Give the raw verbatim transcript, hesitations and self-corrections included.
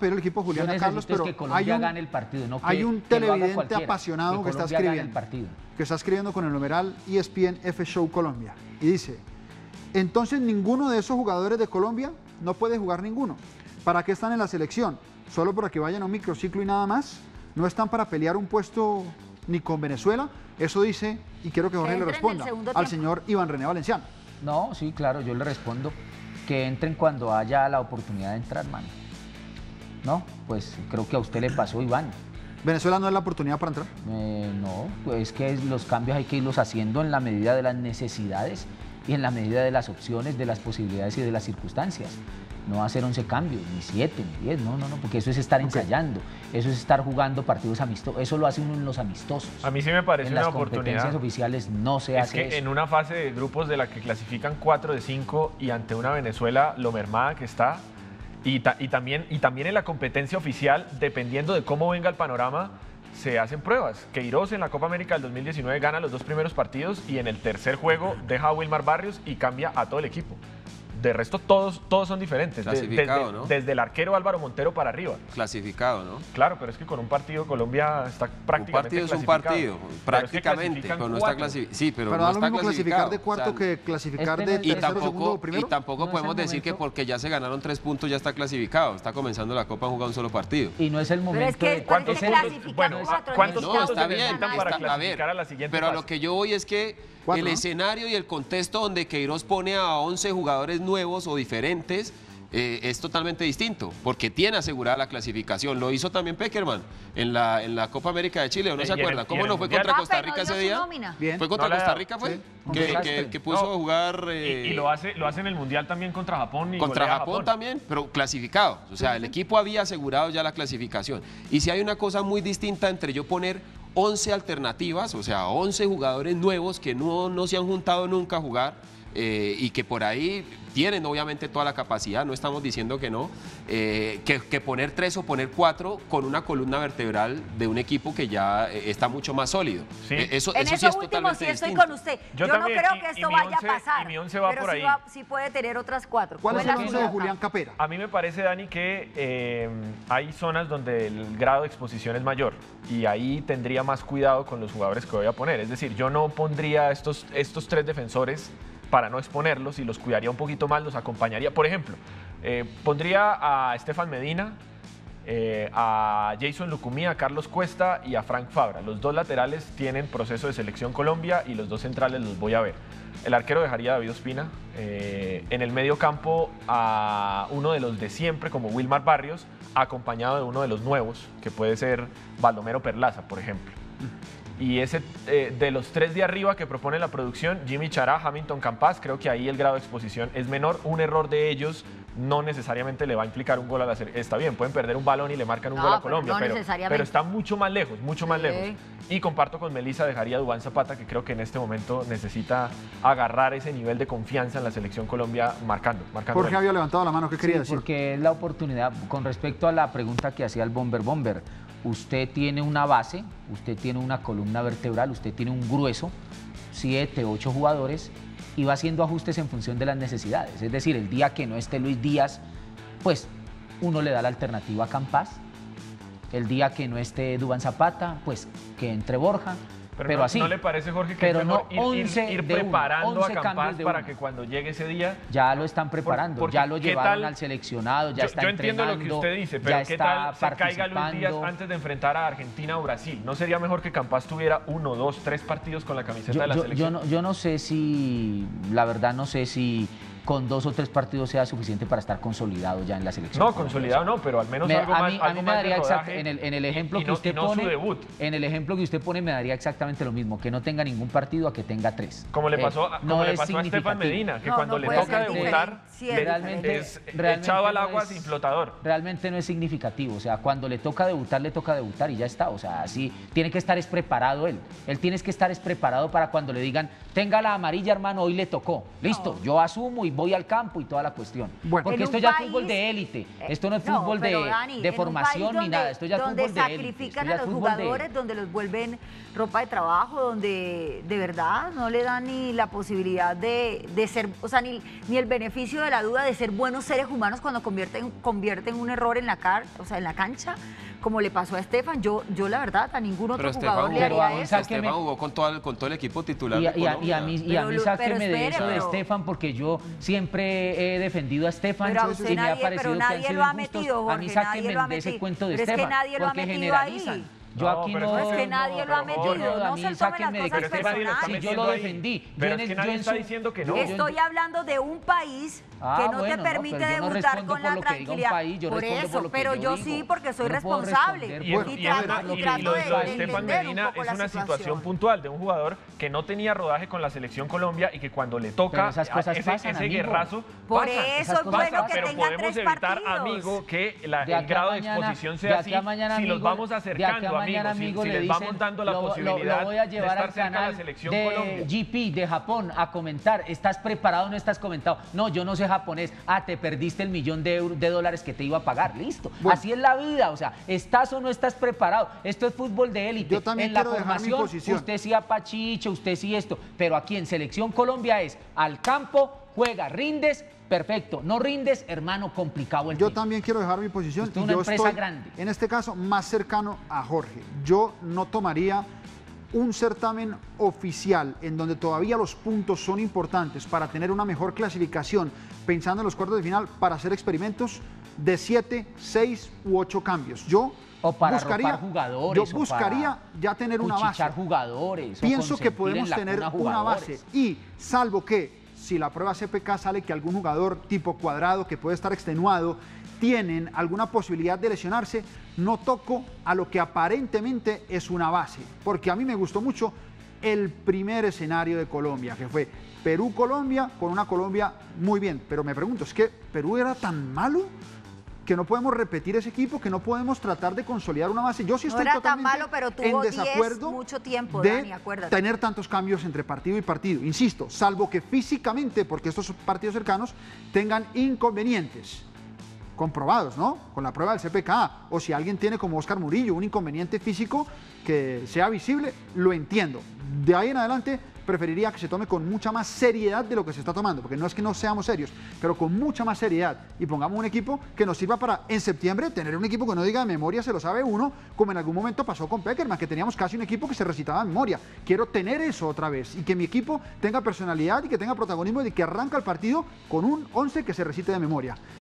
pedir el equipo Juliana Carlos, pero es que Colombia hay un, gane el partido, no que, hay un que televidente apasionado que, que está escribiendo, partido. que está escribiendo con el numeral E S P N F Show Colombia y dice: entonces ninguno de esos jugadores de Colombia no puede jugar ninguno. ¿Para qué están en la selección? ¿Solo para que vayan a un microciclo y nada más? ¿No están para pelear un puesto ni con Venezuela? Eso dice, y quiero que Jorge le responda al señor Iván René Valenciano. No, sí, claro, yo le respondo que entren cuando haya la oportunidad de entrar, mano. No, pues creo que a usted le pasó, Iván. ¿Venezuela no es la oportunidad para entrar? Eh, no, pues que los cambios hay que irlos haciendo en la medida de las necesidades y en la medida de las opciones, de las posibilidades y de las circunstancias. No hacer once cambios, ni siete, ni diez, no, no, no, porque eso es estar okay. ensayando, eso es estar jugando partidos amistosos, eso lo hace uno en los amistosos. A mí sí me parece en una las oportunidad. En las competencias oficiales no se es hace que eso. En una fase de grupos de la que clasifican cuatro de cinco y ante una Venezuela lo mermada que está, y, ta y, también, y también en la competencia oficial, dependiendo de cómo venga el panorama, se hacen pruebas. Queiroz en la Copa América del dos mil diecinueve gana los dos primeros partidos y en el tercer juego deja a Wilmar Barrios y cambia a todo el equipo. De resto, todos, todos son diferentes. Clasificado, desde, ¿no? Desde el arquero Álvaro Montero para arriba. Clasificado, ¿no? Claro, pero es que con un partido Colombia está prácticamente un partido es un partido, prácticamente. Es pero no está clasificado. Sí, pero, pero no da está lo mismo clasificar de cuarto, o sea, que clasificar este de tercero, y tampoco, segundo, primero. Y tampoco no podemos es decir momento. que porque ya se ganaron tres puntos ya está clasificado. Está comenzando la Copa, han jugado un solo partido. Y no es el momento pero es que de... ¿Cuántos puntos? Bueno, ¿cuántos no, puntos está se bien, necesitan para está, clasificar a, ver, a la siguiente pero fase? a lo que yo voy es que Cuatro, el ¿no? escenario y el contexto donde Queiroz pone a once jugadores nuevos o diferentes Eh, es totalmente distinto, porque tiene asegurada la clasificación. Lo hizo también Peckerman en la, en la Copa América de Chile, ¿o no se acuerda? ¿Cómo no fue contra Costa Rica ese día? Bien. ¿Fue contra no Costa la, Rica fue? Sí. Que, que, que puso no, a jugar... Eh, y, y lo, hace, lo hace en el Mundial también contra Japón. Y contra Japón, Japón también, pero clasificado. O sea, el equipo había asegurado ya la clasificación. Y si hay una cosa muy distinta entre yo poner once alternativas, o sea, once jugadores nuevos que no, no se han juntado nunca a jugar, Eh, y que por ahí tienen obviamente toda la capacidad, no estamos diciendo que no, eh, que, que poner tres o poner cuatro con una columna vertebral de un equipo que ya eh, está mucho más sólido. Sí. Eh, eso, en eso, eso sí es último totalmente sí estoy distinto. con usted. Yo Yo, también, no creo y- que y esto mi vaya once- a pasar, y mi once va pero por sí, ahí. va- sí puede tener otras cuatro. ¿Cuál es el la once suya de acá? Julián Capera? A mí me parece, Dani, que eh, hay zonas donde el grado de exposición es mayor y ahí tendría más cuidado con los jugadores que voy a poner. Es decir, yo no pondría estos, estos tres defensores para no exponerlos y los cuidaría un poquito más, los acompañaría. Por ejemplo, eh, pondría a Estefan Medina, eh, a Jason Lucumí, a Carlos Cuesta y a Frank Fabra. Los dos laterales tienen proceso de selección Colombia y los dos centrales los voy a ver. El arquero dejaría a David Ospina. Eh, en el medio campo a uno de los de siempre, como Wilmar Barrios, acompañado de uno de los nuevos, que puede ser Baldomero Perlaza, por ejemplo. Y ese eh, de los tres de arriba que propone la producción, Jimmy Chará, Hamilton Campas, creo que ahí el grado de exposición es menor. Un error de ellos no necesariamente le va a implicar un gol a la serie. Está bien, pueden perder un balón y le marcan un No, gol a pero Colombia, no pero, necesariamente. pero está mucho más lejos, mucho más Sí. lejos. Y comparto con Melissa, dejaría a Duván Zapata, que creo que en este momento necesita agarrar ese nivel de confianza en la selección Colombia, marcando. marcando Jorge había levantado la mano, ¿qué quería Sí, decir? porque es la oportunidad, con respecto a la pregunta que hacía el Bomber Bomber, usted tiene una base, usted tiene una columna vertebral, usted tiene un grueso, siete, ocho jugadores, y va haciendo ajustes en función de las necesidades. Es decir, el día que no esté Luis Díaz, pues uno le da la alternativa a Campas. El día que no esté Duván Zapata, pues que entre Borja. Pero, Pero no, así. ¿no le parece, Jorge, que pero es no mejor ir, ir- once ir de uno, preparando once a Campas cambios de para uno. que cuando llegue ese día... Ya lo están preparando, porque ya lo ¿qué llevaron tal? al seleccionado, ya yo, está yo entiendo lo que entrenando, usted dice, pero ya ¿qué está tal se caiga Luis Díaz participando. antes de enfrentar a Argentina o Brasil? ¿No sería mejor que Campas tuviera uno, dos, tres partidos con la camiseta Yo, de la yo- selección? yo no, yo no sé si, la verdad no sé si con dos o tres partidos sea suficiente para estar consolidado ya en la selección. No, consolidado no, pero al menos Me- algo a más, mí, a algo mí me más de daría exact- rodaje en el, en el ejemplo y que no- usted y no su pone, debut. en el ejemplo que usted pone me daría exactamente lo mismo, que no tenga ningún partido a que tenga tres. Como le Eh, pasó, a- no como le es pasó a Estefan significativo. Medina, que No, cuando no le puede toca ser debutar, diferente. Sí, es le- realmente- es realmente echado al no agua es- sin flotador. Realmente no es significativo, o sea, cuando le toca debutar, le toca debutar y ya está, o sea, así tiene que estar es preparado él, él tiene que estar es preparado para cuando le digan, tenga la amarilla hermano, hoy le tocó, listo, yo asumo y y voy al campo y toda la cuestión. Bueno. Porque En esto un ya es país- fútbol de élite, esto no es No, fútbol pero, de, Dani, de en un formación país ni nada, esto ya es donde fútbol de élite. sacrifican esto ya a es los fútbol de- jugadores, donde los vuelven ropa de trabajo, donde de verdad no le dan ni la posibilidad de, de ser, o sea, ni, ni el beneficio de la duda de ser buenos seres humanos cuando convierten, convierten un error en la, car, o sea, en la cancha, como le pasó a Estefan. Yo, yo la verdad, a ningún otro Pero jugador Estefan le Pero jugó, a haría mí eso. sáqueme- Estefan jugó con todo, el, con todo el equipo titular Y a, de y a- Colombia. y a mí, y a Pero mí lo- sáqueme pero de espere, eso de pero- Estefan, porque yo siempre he defendido a Estefan Pero a y usted me ha nadie- parecido pero que han nadie sido lo ha injustos. metido, A mí Jorge, nadie sáquenme lo ha de ese metido. cuento de Pero es que Estefan, nadie lo ha porque metido ahí. generalizan. Yo No, aquí pero no... es Es que nadie lo ha pero, metido, Jorge, no a se mí tomen las sáquenme de cosas Pero es que nadie lo está Si yo metiendo lo ahí. defendí. Pero yo es en- que yo nadie en está su- diciendo que yo- no. yo- Estoy hablando de un país Ah, que no bueno, te no, permite pero yo no debutar respondo con por la lo que diga un tranquilidad. país, yo por respondo eso, por lo que pero yo yo digo. sí, porque soy Yo no puedo responsable. responder Y, por- y, y y, trato, además- y y trato lo, de, lo de de Estefan entender un Medina poco es la una situación situación. puntual de un jugador que no tenía rodaje con la selección Colombia y que cuando le Pero toca esas cosas ese, pasan, ese amigo. guerrazo Por pasan. eso Esas es cosas bueno pasan. que Pero tengan podemos tres evitar, partidos. amigo, que la- De el aquí a grado de mañana- exposición de sea aquí así. a mañana, Si los amigo, vamos de aquí a acercando, mañana, amigos, si- amigo, si, le les dicen, vamos dando la lo- lo- posibilidad lo voy a llevar de estar al cerca de canal la selección de Colombia. G P de Japón a comentar, ¿estás preparado o no estás comentado? No, yo no sé japonés. Ah, te perdiste el millón de, euros, de dólares que te iba a pagar. Listo. Bueno. Así es la vida, o sea, ¿estás o no estás preparado? Esto es fútbol de élite. Yo también en la quiero dejar mi formación, posición. usted sí apachicha, usted sí esto, pero aquí en Selección Colombia es al campo, juega, rindes, perfecto. No rindes, hermano, complicado el Yo tema. también quiero dejar mi posición. Usted es y una yo empresa estoy, grande. en este caso, más cercano a Jorge. Yo no tomaría un certamen oficial en donde todavía los puntos son importantes para tener una mejor clasificación, pensando en los cuartos de final, para hacer experimentos de siete, seis u ocho cambios. Yo O para buscaría, ropar jugadores, yo o buscaría para ya tener una base. cuchichar jugadores. o Pienso que consentir podemos en la tener cuna una base jugadores. y salvo que si la prueba C P K sale que algún jugador tipo Cuadrado que puede estar extenuado tienen alguna posibilidad de lesionarse, no toco a lo que aparentemente es una base, porque a mí me gustó mucho el primer escenario de Colombia, que fue Perú-Colombia, con una Colombia muy bien, pero me pregunto, ¿es que Perú era tan malo que no podemos repetir ese equipo, que no podemos tratar de consolidar una base? Yo sí No estoy era tan totalmente malo, pero tuvo en diez desacuerdo mucho tiempo, de Dani, acuérdate. tener tantos cambios entre partido y partido. Insisto, salvo que físicamente, porque estos son partidos cercanos, tengan inconvenientes comprobados, ¿no? Con la prueba del C P K. O si alguien tiene, como Oscar Murillo, un inconveniente físico que sea visible, lo entiendo. De ahí en adelante preferiría que se tome con mucha más seriedad de lo que se está tomando, porque no es que no seamos serios, pero con mucha más seriedad, y pongamos un equipo que nos sirva para en septiembre tener un equipo que no diga de memoria se lo sabe uno, como en algún momento pasó con Peckerman, que teníamos casi un equipo que se recitaba de memoria. Quiero tener eso otra vez y que mi equipo tenga personalidad y que tenga protagonismo y que arranca el partido con un once que se recite de memoria.